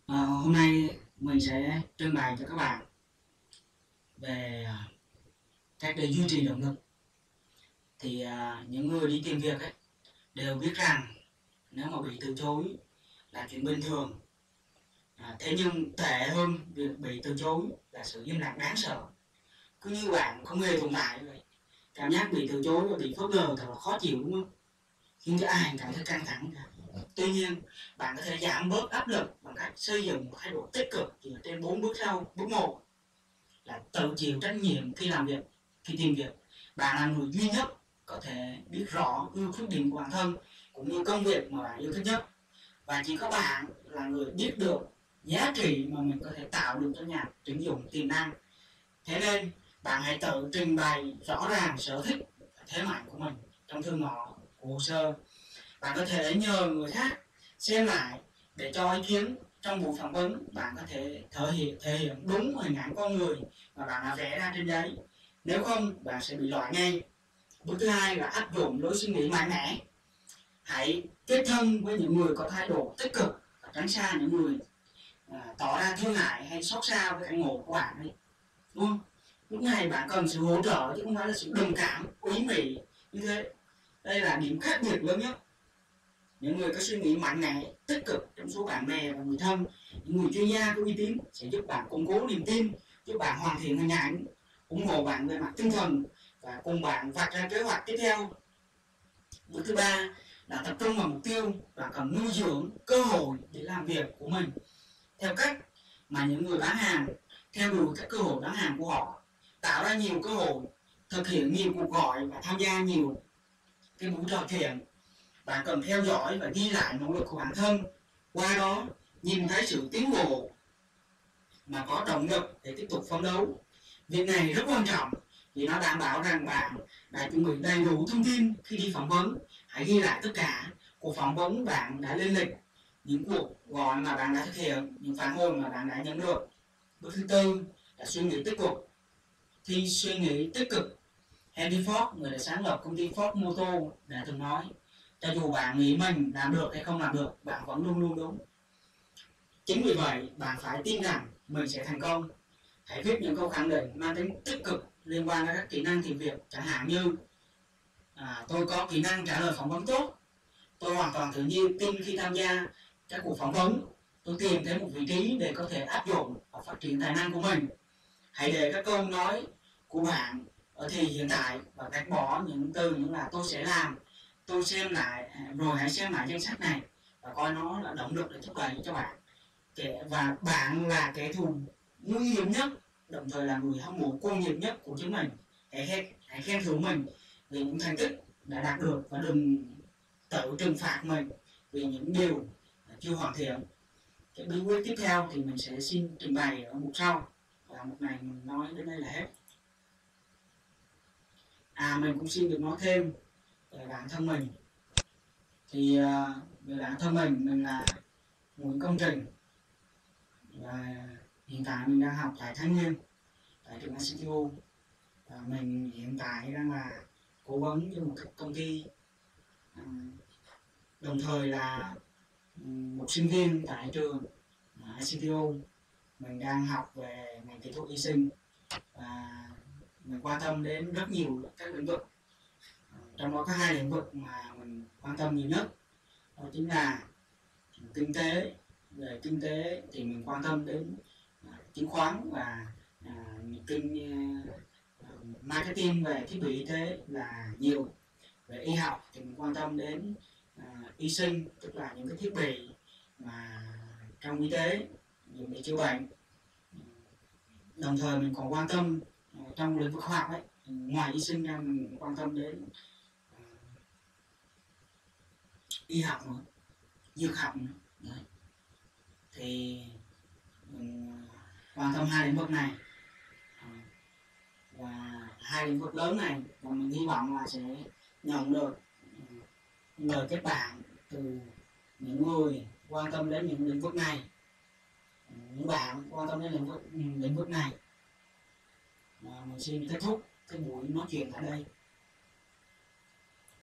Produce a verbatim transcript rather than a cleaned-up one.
À, hôm nay mình sẽ trưng bày cho các bạn về cách để duy trì động lực. Thì à, những người đi tìm việc ấy, đều biết rằng nếu mà bị từ chối là chuyện bình thường. À, thế nhưng tệ hơn việc bị từ chối là sự im lặng đáng sợ. Cứ như bạn không hề tồn tại vậy. Cảm giác bị từ chối và bị phớt lờ thật là khó chịu, đúng không? Khiến cho ai cảm thấy căng thẳng cả. Tuy nhiên, bạn có thể giảm bớt áp lực bằng cách xây dựng một thái độ tích cực dựa trên bốn bước sau. Bước một là tự chịu trách nhiệm khi làm việc, khi tìm việc. Bạn là người duy nhất có thể biết rõ ưu khuyết điểm của bản thân cũng như công việc mà bạn yêu thích nhất, và chỉ có bạn là người biết được giá trị mà mình có thể tạo được cho nhà tuyển dụng tiềm năng. Thế nên bạn hãy tự trình bày rõ ràng sở thích và thế mạnh của mình trong thư ngỏ của hồ sơ. Bạn có thể nhờ người khác xem lại để cho ý kiến. Trong buổi phỏng vấn, bạn có thể thể hiện, thể hiện đúng hình ảnh con người mà bạn đã vẽ ra trên giấy. Nếu không, bạn sẽ bị loại ngay. Bước thứ hai là áp dụng lối suy nghĩ mạnh mẽ. Hãy kết thân với những người có thái độ tích cực và tránh xa những người à, tỏ ra thương hại hay xót xa với cảnh ngộ của bạn ấy. Đúng không? Lúc này bạn cần sự hỗ trợ chứ không phải là sự đồng cảm, quý mị như thế. Đây là điểm khác biệt lớn nhất. Những người có suy nghĩ mạnh mẽ, tích cực trong số bạn bè và người thân, những người chuyên gia có uy tín sẽ giúp bạn củng cố niềm tin, giúp bạn hoàn thiện hình ảnh, ủng hộ bạn về mặt tinh thần và cùng bạn vạch ra kế hoạch tiếp theo. Bước thứ ba là tập trung vào mục tiêu và cần nuôi dưỡng cơ hội để làm việc của mình theo cách mà những người bán hàng theo đuổi các cơ hội bán hàng của họ, tạo ra nhiều cơ hội, thực hiện nhiều cuộc gọi và tham gia nhiều cái buổi trò chuyện. Bạn cần theo dõi và ghi lại nỗ lực của bản thân, qua đó nhìn thấy sự tiến bộ mà có động lực để tiếp tục phấn đấu. Việc này rất quan trọng vì nó đảm bảo rằng bạn đã chuẩn bị đầy đủ thông tin khi đi phỏng vấn. Hãy ghi lại tất cả cuộc phỏng vấn bạn đã lên lịch, những cuộc gọi mà bạn đã thực hiện, những phản hồi mà bạn đã nhận được. Bước thứ tư là suy nghĩ tích cực. Thì suy nghĩ tích cực, Henry Ford, người đã sáng lập công ty Ford Motor, đã từng nói: cho dù bạn nghĩ mình làm được hay không làm được, bạn vẫn luôn luôn đúng. Chính vì vậy, bạn phải tin rằng mình sẽ thành công. Hãy viết những câu khẳng định mang tính tích cực liên quan đến các kỹ năng tìm việc, chẳng hạn như à, tôi có kỹ năng trả lời phỏng vấn tốt, tôi hoàn toàn tự nhiên tin khi tham gia các cuộc phỏng vấn, tôi tìm thấy một vị trí để có thể áp dụng và phát triển tài năng của mình. Hãy để các câu nói của bạn ở thì hiện tại và gạch bỏ những từ như là tôi sẽ làm, tôi xem lại, rồi hãy xem lại danh sách này và coi nó là động lực để thúc đẩy cho bạn. Và bạn là kẻ thù nguy hiểm nhất, đồng thời là người hâm mộ cuồng nhiệt nhất của chính mình. Hãy khen, hãy khen thưởng mình vì những thành tích đã đạt được và đừng tự trừng phạt mình vì những điều chưa hoàn thiện. Cái bí quyết tiếp theo thì mình sẽ xin trình bày ở mục sau, và mục này mình nói đến đây là hết. À, mình cũng xin được nói thêm về bản thân mình. Thì về bản thân mình, mình là Nguyễn Công Trình, và hiện tại mình đang học tại Thái Nguyên, tại trường i xê tê u, và mình hiện tại đang là cố vấn cho một công ty, đồng thời là một sinh viên tại trường i xê tê u. Mình đang học về ngành kỹ thuật y sinh và mình quan tâm đến rất nhiều các lĩnh vực, trong đó có hai lĩnh vực mà mình quan tâm nhiều nhất, đó chính là kinh tế. Về kinh tế thì mình quan tâm đến uh, chứng khoán và uh, kinh uh, marketing về thiết bị y tế là nhiều. Về y học thì mình quan tâm đến uh, y sinh, tức là những cái thiết bị mà trong y tế dùng để chữa bệnh. Đồng thời mình còn quan tâm uh, trong lĩnh vực khoa học ấy, ngoài y sinh ra mình quan tâm đến uh, y học nữa, dược học nữa. Đấy. Thì mình quan tâm hai lĩnh vực này, và hai lĩnh vực lớn này, và mình hy vọng là sẽ nhận được lời kết bạn từ những người quan tâm đến những lĩnh vực này, những bạn quan tâm đến lĩnh vực lĩnh vực này. Và mình xin kết thúc cái buổi nói chuyện tại đây.